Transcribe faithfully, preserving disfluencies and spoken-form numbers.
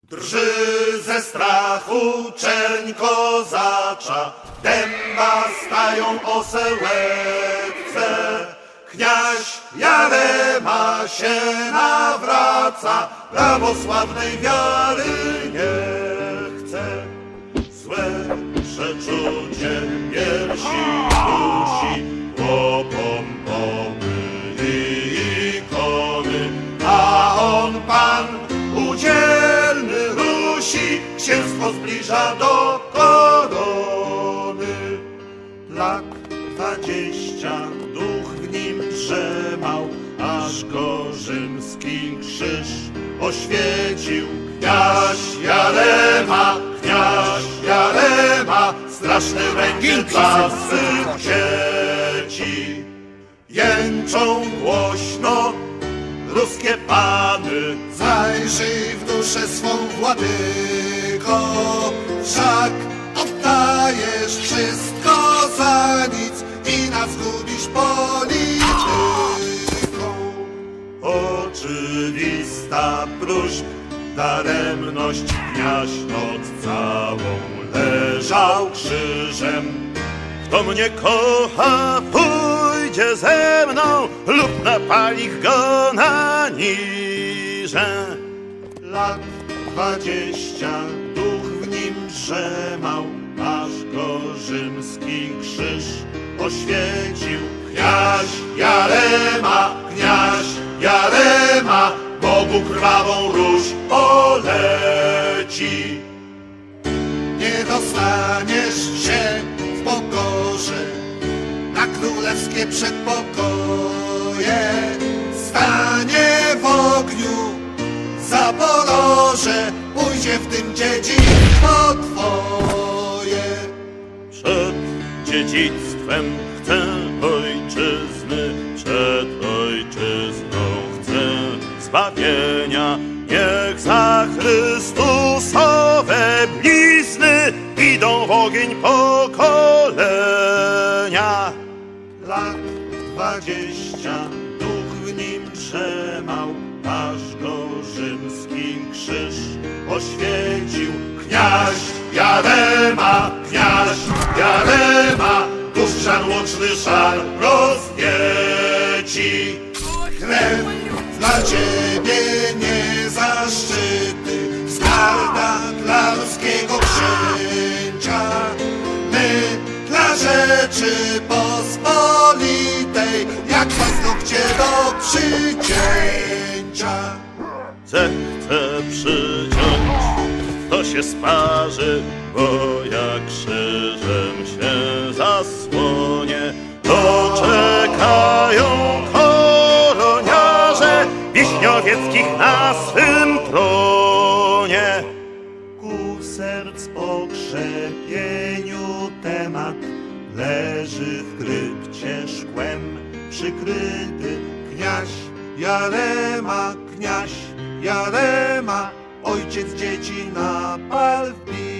Drży ze strachu czerń kozacza, dęba stają osełetce. Kniaź Jarema się nawraca, prawosławnej wiary nie chce. Złe przeczucie piersi dusi, łopom pomyli ikony, a on Pan udzielny Rusi, księstwo zbliża do korony. Lat dwadzieścia duch w nim drzemał, aż go rzymski krzyż oświecił. Kniaź Jarema, kniaź Jarema, straszny będzie dla swych dzieci. Jęczą głośno ruskie pany, zajrzyj w duszę swą, władyko, wszak oddajesz wszystko za nic i nas gubisz polityką. Oczywista próśb, daremność, kniaź noc całą leżał krzyżem. Kto mnie kocha, pójdzie ze mną lub napali go na niże. Lat dwadzieścia duch w nim drzemał, aż go rzymski krzyż oświecił. Kniaź Jarema, kniaź Jarema, Bogu krwawą Ruś poleci. Nie dostaniesz się w pokorze na królewskie przedpokoje. Stanie w ogniu Zaporoże, pójdzie w tym dziedzictwo twoje. Przed dziedzictwem chcę ojczyzny, przed ojczyzną chcę zbawienia. Niech za Chrystusowe blizny idą w ogień pokolenia. Lat dwadzieścia duch w nim drzemał, aż go rzymski krzyż oświecił. Kniaź Jarema, kniaź Jarema, dusz żar łączny szar roznieci. Krew dla ciebie nie zaszczyty, zgarda dla ludzkiego księcia. My dla Rzeczypospolitej, jak paznokcie do przycięcia. Zechce przyciąć, to się sparzy, bo jak krzyżem się zasłonie, to czekają koroniarze wiśniowieckich na swym tronie. Ku serc pokrzepieniu temat leży w krypcie szkłem przykryty. Kniaź Jarema, kniaź Jarema, ojciec dzieci na pal wbija.